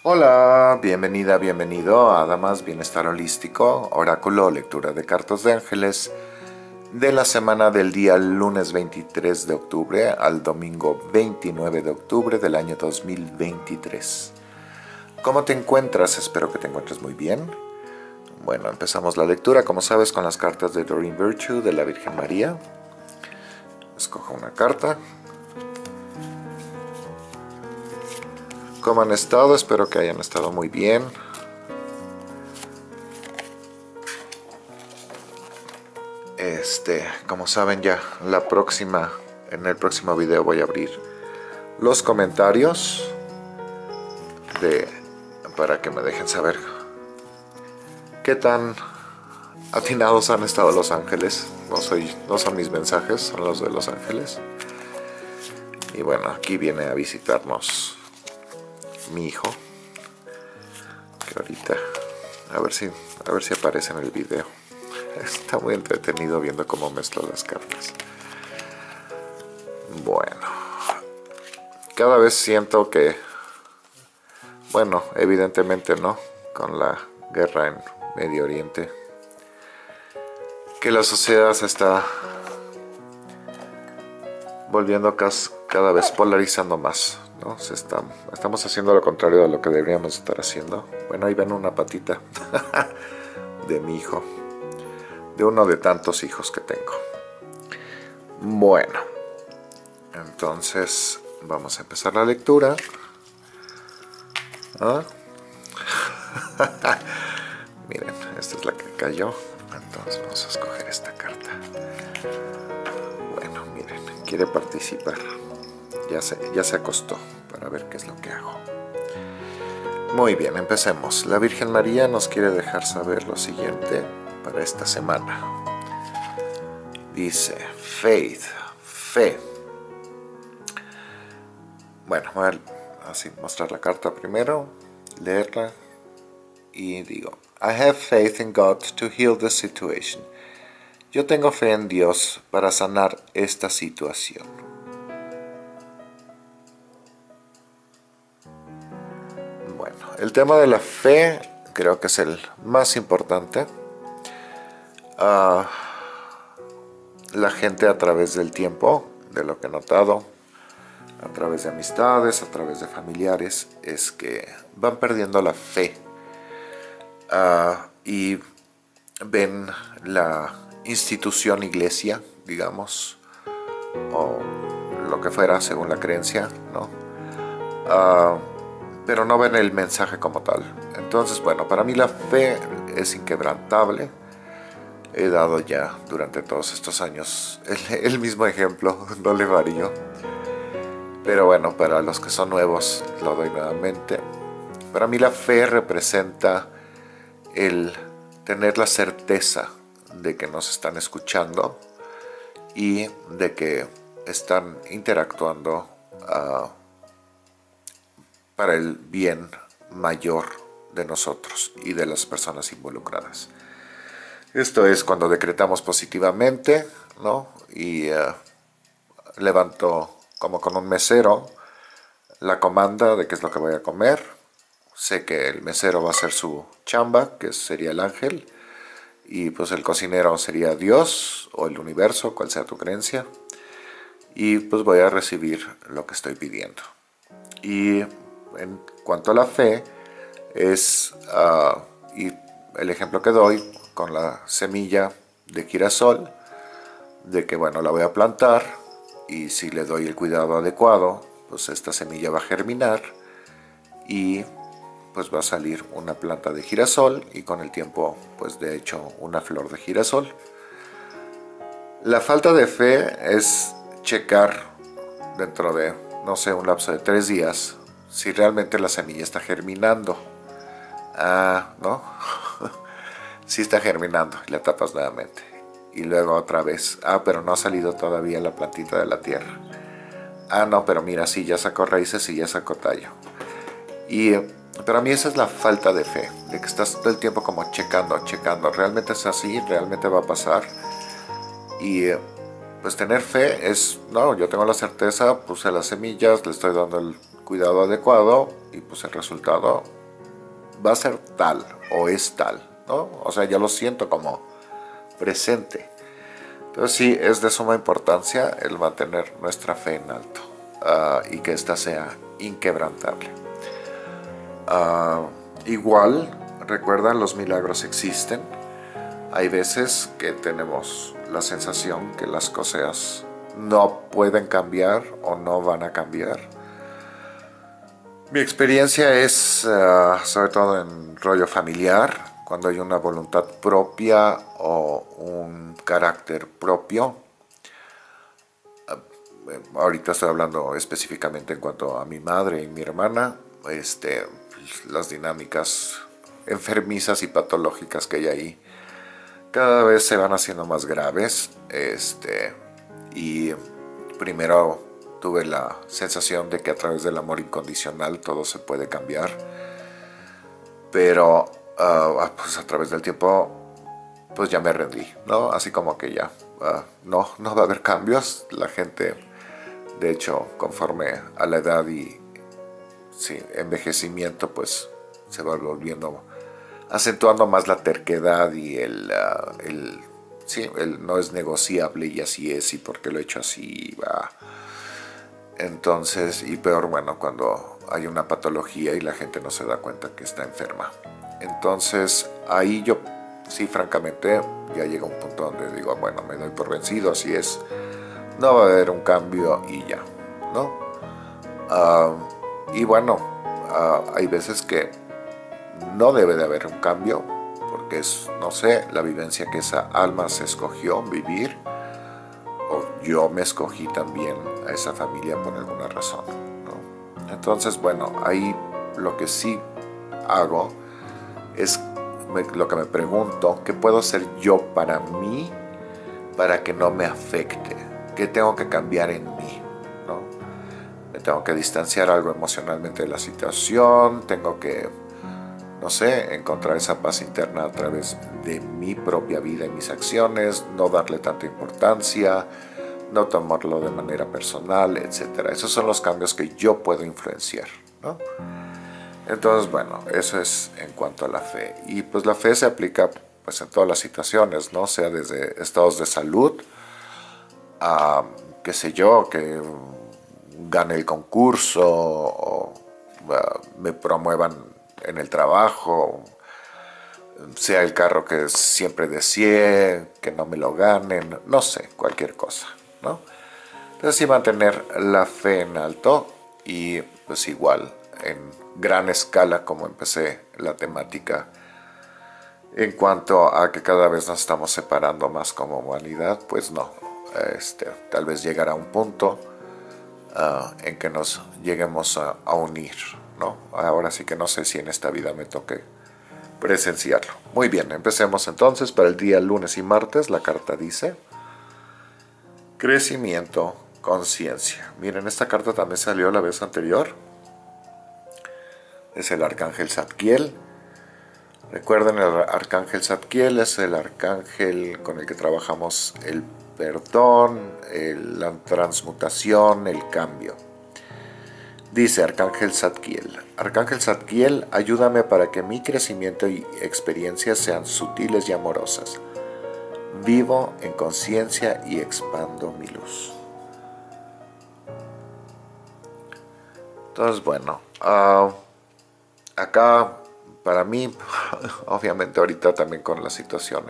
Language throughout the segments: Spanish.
Hola, bienvenida, bienvenido a Damas Bienestar Holístico, Oráculo, lectura de cartas de ángeles de la semana del día lunes 23 de octubre al domingo 29 de octubre del año 2023. ¿Cómo te encuentras? Espero que te encuentres muy bien. Bueno, empezamos la lectura, como sabes, con las cartas de Doreen Virtue de la Virgen María. Escojo una carta. ¿Cómo han estado? Espero que hayan estado muy bien. Como saben ya, en el próximo video voy a abrir los comentarios para que me dejen saber qué tan atinados han estado los ángeles. No son mis mensajes, son los de los ángeles. Y bueno, aquí viene a visitarnos mi hijo, que ahorita a ver si aparece en el video. Está muy entretenido viendo cómo mezclo las cartas. Bueno, cada vez siento que, bueno, evidentemente no, con la guerra en Medio Oriente, que la sociedad se está volviendo cada vez polarizando más, ¿no? Estamos haciendo lo contrario de lo que deberíamos estar haciendo. Bueno, ahí ven una patita de mi hijo, de uno de tantos hijos que tengo. Bueno, entonces vamos a empezar la lectura. ¿Ah? Miren, esta es la que cayó. Entonces vamos a escoger esta carta. Bueno, miren, quiere participar. Ya se acostó para ver qué es lo que hago. Muy bien, empecemos. La Virgen María nos quiere dejar saber lo siguiente para esta semana. Dice, faith, fe. Bueno, voy a así mostrar la carta primero, leerla y digo, I have faith in God to heal the situation. Yo tengo fe en Dios para sanar esta situación. Bueno, el tema de la fe creo que es el más importante. La gente a través del tiempo, de lo que he notado, a través de amistades, a través de familiares, es que van perdiendo la fe y ven la institución iglesia, digamos, o lo que fuera según la creencia, ¿no? Pero no ven el mensaje como tal. Entonces, bueno, para mí la fe es inquebrantable. He dado ya durante todos estos años el mismo ejemplo, no le varío. Pero bueno, para los que son nuevos lo doy nuevamente. Para mí la fe representa el tener la certeza de que nos están escuchando y de que están interactuando para el bien mayor de nosotros y de las personas involucradas. Esto es cuando decretamos positivamente, ¿no? Y levanto como con un mesero la comanda de qué es lo que voy a comer. Sé que el mesero va a hacer su chamba, que sería el ángel, y pues el cocinero sería Dios o el universo, cual sea tu creencia, y pues voy a recibir lo que estoy pidiendo. Y en cuanto a la fe, es y el ejemplo que doy con la semilla de girasol, de que bueno, la voy a plantar y si le doy el cuidado adecuado, pues esta semilla va a germinar y pues va a salir una planta de girasol y con el tiempo pues de hecho una flor de girasol. La falta de fe es checar dentro de, no sé, un lapso de 3 días si realmente la semilla está germinando. ¿No? Sí está germinando y la tapas nuevamente. Y luego otra vez, pero no ha salido todavía la plantita de la tierra. No, pero mira, sí, ya sacó raíces y ya sacó tallo. Pero a mí esa es la falta de fe, de que estás todo el tiempo como checando, ¿realmente es así? ¿Realmente va a pasar? Y pues tener fe es, no, yo tengo la certeza, puse las semillas, le estoy dando el cuidado adecuado y pues el resultado va a ser tal o es tal, ¿no? O sea, ya lo siento como presente. Entonces sí, es de suma importancia el mantener nuestra fe en alto, y que ésta sea inquebrantable. Igual, recuerda, los milagros existen. Hay veces que tenemos la sensación que las cosas no pueden cambiar o no van a cambiar. Mi experiencia es, sobre todo en rollo familiar, cuando hay una voluntad propia o un carácter propio. Ahorita estoy hablando específicamente en cuanto a mi madre y mi hermana, las dinámicas enfermizas y patológicas que hay ahí cada vez se van haciendo más graves. Y primero tuve la sensación de que a través del amor incondicional todo se puede cambiar, pero pues a través del tiempo pues ya me rendí, ¿no? Así como que ya no va a haber cambios. La gente, de hecho, conforme a la edad y sí, envejecimiento, pues se va volviendo, acentuando más la terquedad y sí, el no es negociable y así es, y porque lo he hecho así va. Entonces, y peor, bueno, cuando hay una patología y la gente no se da cuenta que está enferma. Entonces, ahí yo, sí, francamente, ya llega un punto donde digo, bueno, me doy por vencido, así es, no va a haber un cambio y ya, ¿no? Y bueno, hay veces que no debe de haber un cambio, porque es, no sé, la vivencia que esa alma se escogió vivir, o yo me escogí también a esa familia por alguna razón, ¿no? Entonces, bueno, ahí lo que sí hago es lo que me pregunto: ¿qué puedo hacer yo para mí para que no me afecte? ¿Qué tengo que cambiar en mí, ¿no? Me tengo que distanciar algo emocionalmente de la situación, tengo que, no sé, encontrar esa paz interna a través de mi propia vida y mis acciones, no darle tanta importancia, no tomarlo de manera personal, etc. Esos son los cambios que yo puedo influenciar, ¿no? Entonces, bueno, eso es en cuanto a la fe. Y pues la fe se aplica pues en todas las situaciones, ¿no? Sea desde estados de salud, a, qué sé yo, que gane el concurso o me promuevan en el trabajo, sea el carro que siempre deseé, que no me lo ganen, no sé, cualquier cosa, ¿no? Entonces sí, mantener la fe en alto, y pues igual en gran escala como empecé la temática en cuanto a que cada vez nos estamos separando más como humanidad, pues no, tal vez llegará un punto en que nos lleguemos a unir, ¿no? Ahora sí que no sé si en esta vida me toque presenciarlo. Muy bien, empecemos entonces para el día lunes y martes. La carta dice: crecimiento, conciencia. Miren, esta carta también salió la vez anterior. Es el arcángel Zadkiel. Recuerden, el arcángel Zadkiel es el arcángel con el que trabajamos el perdón, la transmutación, el cambio. Dice Arcángel Zadkiel, ayúdame para que mi crecimiento y experiencias sean sutiles y amorosas. Vivo en conciencia y expando mi luz. Entonces, bueno, acá para mí, obviamente ahorita también con la situación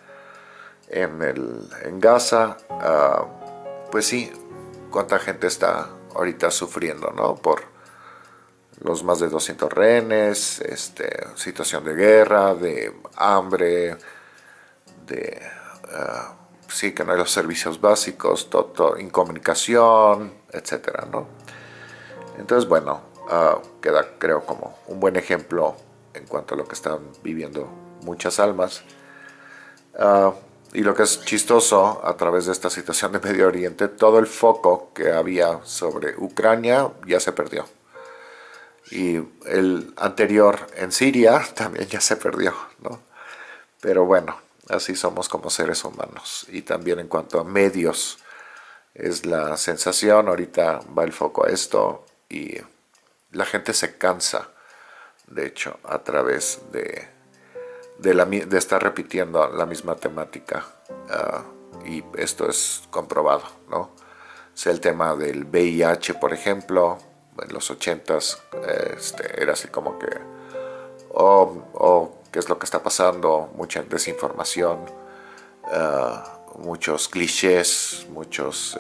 en Gaza, pues sí, cuánta gente está ahorita sufriendo, ¿no? Por los más de 200 rehenes, situación de guerra, de hambre, de sí, que no hay los servicios básicos, todo, incomunicación, etcétera, ¿no? Entonces, bueno, queda, creo, como un buen ejemplo en cuanto a lo que están viviendo muchas almas. Y lo que es chistoso, a través de esta situación de Medio Oriente, todo el foco que había sobre Ucrania ya se perdió. Y el anterior en Siria también ya se perdió, ¿no? Pero bueno, así somos como seres humanos. Y también en cuanto a medios, es la sensación, ahorita va el foco a esto y la gente se cansa de hecho, a través de estar repitiendo la misma temática, y esto es comprobado, ¿no? Sea el tema del VIH, por ejemplo, en los 80s, era así como que, qué es lo que está pasando, mucha desinformación, muchos clichés, muchos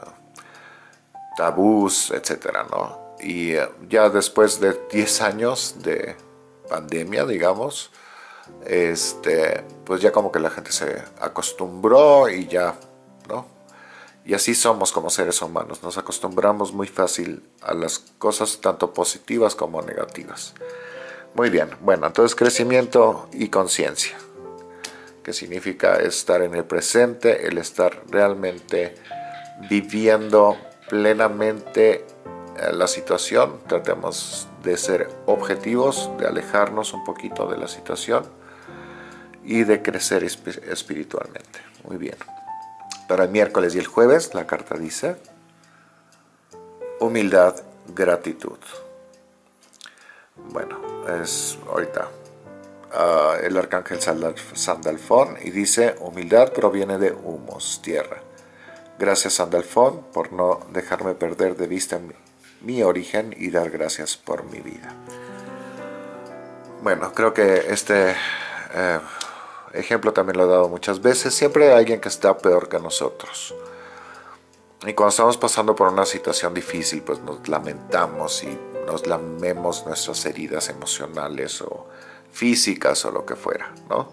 tabús, etcétera, ¿no? Y ya después de 10 años de pandemia, digamos, pues ya como que la gente se acostumbró y ya, ¿no? Y así somos como seres humanos, nos acostumbramos muy fácil a las cosas tanto positivas como negativas. Muy bien, bueno, entonces crecimiento y conciencia, que significa estar en el presente, el estar realmente viviendo plenamente la situación. Tratemos de ser objetivos, de alejarnos un poquito de la situación y de crecer espiritualmente. Muy bien. Para el miércoles y el jueves la carta dice humildad, gratitud. Bueno, es ahorita el arcángel Sandalfón y dice humildad proviene de humos, tierra. Gracias Sandalfón por no dejarme perder de vista mi origen y dar gracias por mi vida. Bueno, creo que este ejemplo también lo he dado muchas veces. Siempre hay alguien que está peor que nosotros. Y cuando estamos pasando por una situación difícil, pues nos lamentamos y nos lamemos nuestras heridas emocionales o físicas o lo que fuera, ¿no?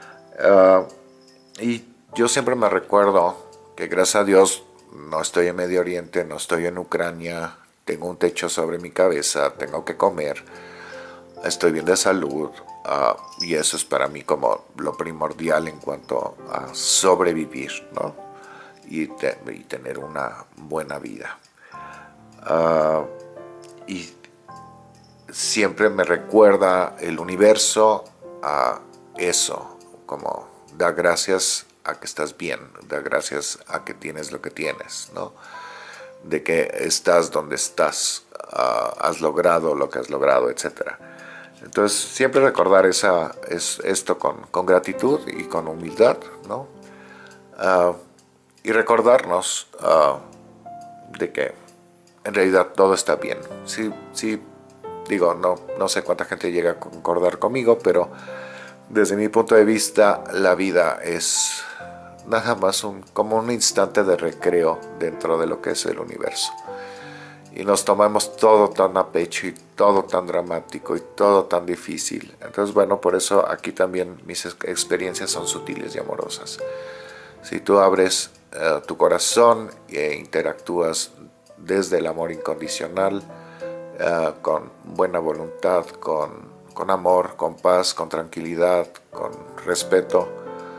Y yo siempre me recuerdo que gracias a Dios no estoy en Medio Oriente, no estoy en Ucrania, tengo un techo sobre mi cabeza, tengo que comer, estoy bien de salud, y eso es para mí como lo primordial en cuanto a sobrevivir, ¿no? Y tener una buena vida. Y siempre me recuerda el universo a eso, como da gracias a que estás bien, da gracias a que tienes lo que tienes, ¿no? De que estás donde estás, has logrado lo que has logrado, etc. Entonces siempre recordar esto con gratitud y con humildad, ¿no? Y recordarnos de que en realidad todo está bien. Sí, digo, no sé cuánta gente llega a concordar conmigo, pero desde mi punto de vista la vida es nada más como un instante de recreo dentro de lo que es el universo. Y nos tomamos todo tan a pecho y todo tan dramático y todo tan difícil. Entonces, bueno, por eso aquí también mis experiencias son sutiles y amorosas. Si tú abres tu corazón e interactúas desde el amor incondicional, con buena voluntad, con amor, con paz, con tranquilidad, con respeto,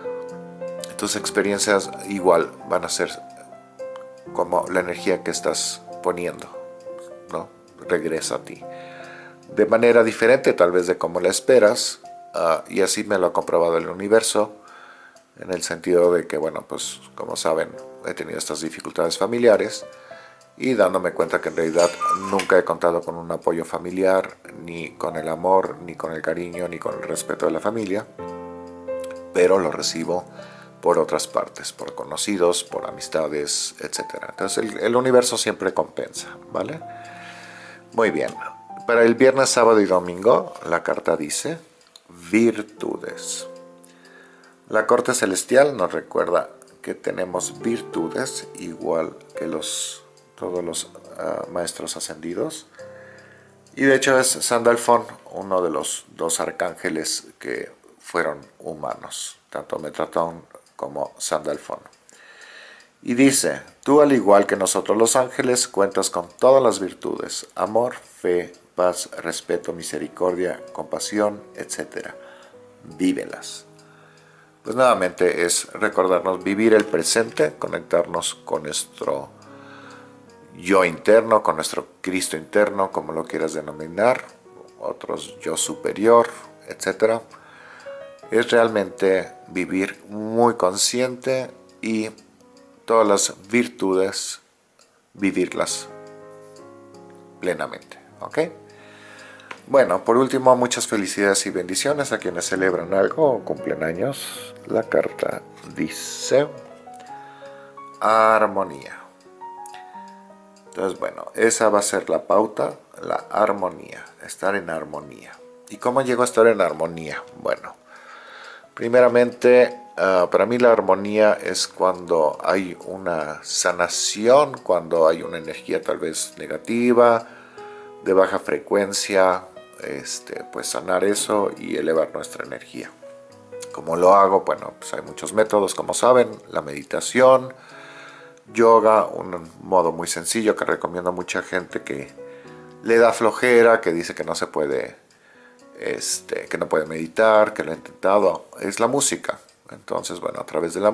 tus experiencias igual van a ser como la energía que estás poniendo, ¿no? Regresa a ti. De manera diferente tal vez de como la esperas, y así me lo ha comprobado el universo, en el sentido de que, bueno, pues como saben, he tenido estas dificultades familiares y dándome cuenta que en realidad nunca he contado con un apoyo familiar, ni con el amor, ni con el cariño, ni con el respeto de la familia, pero lo recibo por otras partes, por conocidos, por amistades, etc. Entonces el universo siempre compensa, ¿vale? Muy bien. Para el viernes, sábado y domingo, la carta dice virtudes. La corte celestial nos recuerda que tenemos virtudes igual que todos los maestros ascendidos. Y de hecho es Sandalfón, uno de los dos arcángeles que fueron humanos, tanto Metratón como Sandalfón. Y dice, tú al igual que nosotros los ángeles cuentas con todas las virtudes, amor, fe, paz, respeto, misericordia, compasión, etc. Vívelas. Pues nuevamente es recordarnos vivir el presente, conectarnos con nuestro yo interno, con nuestro Cristo interno, como lo quieras denominar, otros yo superior, etc. Es realmente vivir muy consciente y todas las virtudes vivirlas plenamente, ¿ok? Bueno, por último, muchas felicidades y bendiciones a quienes celebran algo o cumplen años. La carta dice armonía. Entonces, bueno, esa va a ser la pauta, la armonía, estar en armonía. ¿Y cómo llego a estar en armonía? Bueno, primeramente, para mí la armonía es cuando hay una sanación, cuando hay una energía tal vez negativa, de baja frecuencia, pues sanar eso y elevar nuestra energía. ¿Cómo lo hago? Bueno, pues hay muchos métodos, como saben, la meditación, yoga, un modo muy sencillo que recomiendo a mucha gente que le da flojera, que dice que no se puede, que no puede meditar, que lo ha intentado, es la música. Entonces, bueno, a través de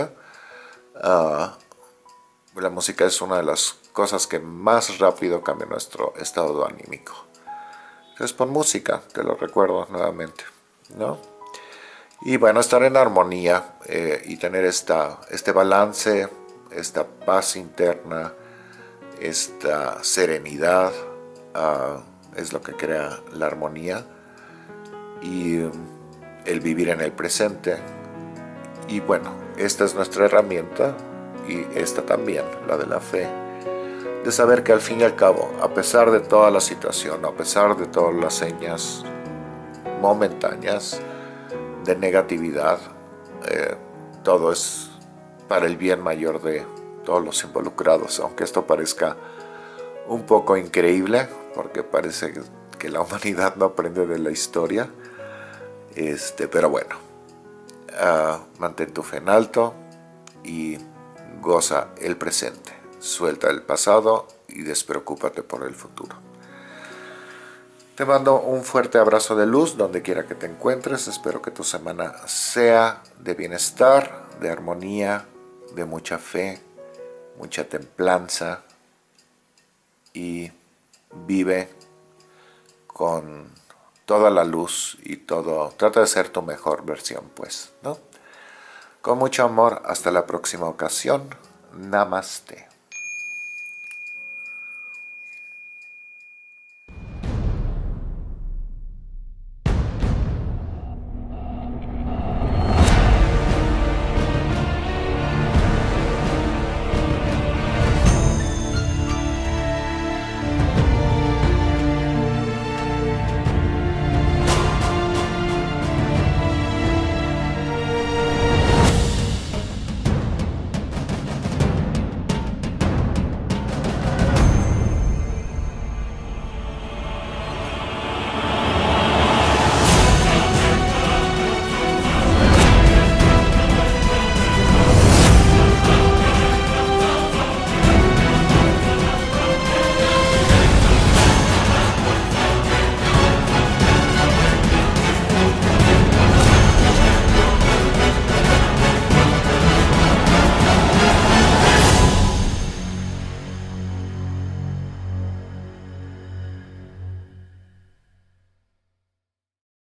la música es una de las cosas que más rápido cambia nuestro estado anímico. Entonces, pon música, te lo recuerdo nuevamente, ¿no? Y bueno, estar en armonía y tener este balance, esta paz interna, esta serenidad, es lo que crea la armonía y el vivir en el presente. Y bueno, esta es nuestra herramienta y esta también, la de la fe, de saber que al fin y al cabo, a pesar de toda la situación, a pesar de todas las señas momentáneas de negatividad, todo es para el bien mayor de todos los involucrados, aunque esto parezca un poco increíble, porque parece que la humanidad no aprende de la historia, pero bueno, mantén tu fe en alto y goza el presente, suelta el pasado y despreocúpate por el futuro. Te mando un fuerte abrazo de luz donde quiera que te encuentres. Espero que tu semana sea de bienestar, de armonía, de mucha fe, mucha templanza y vive con toda la luz y todo. Trata de ser tu mejor versión, pues, ¿no? Con mucho amor, hasta la próxima ocasión. Namaste.